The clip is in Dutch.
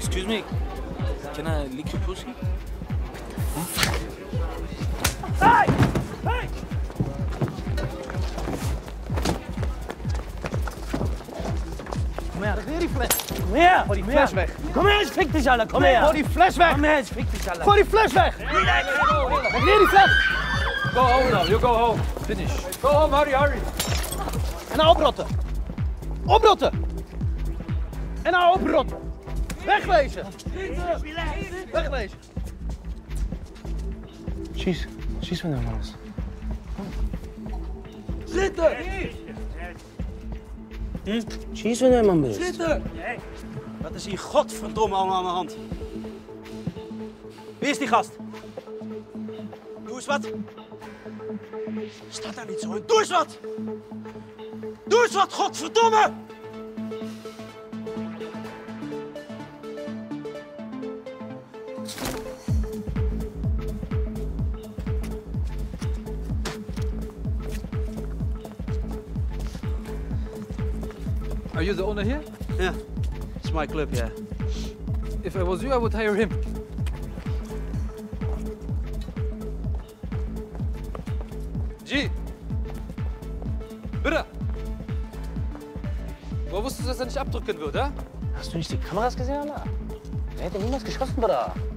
Excuse me, can I lick your pussy? Hey! Hey! Kom her, weer die fles. Kom her! Gooi die fles weg. Kom her, fik dich, Alter. Kom her. Gooi die fles weg. Kom her, fik dich, Alter. Gooi die fles weg. Weer die fles. Go home now, you go home. Finish. Go home, hurry, hurry. En nou oprotten. Oprotten. En nou oprotten. Wegwezen. Wegwezen. Schieß von der Maus. Zitten! Schieß von der Maus. Zitten! Wat is hier godverdomme allemaal aan de hand? Wie is die gast? Doe eens wat. Sta daar niet zo in. Doe eens wat! Doe eens wat, godverdomme! Are you the owner here? Yeah, it's my club, yeah. If I was you, I would hire him. G! Bitte! Woher wusstest du, dass er nicht abdrücken wird, ja? Hast du nicht die Kameras gesehen, Alter? Er hätte niemals geschossen, Bruder.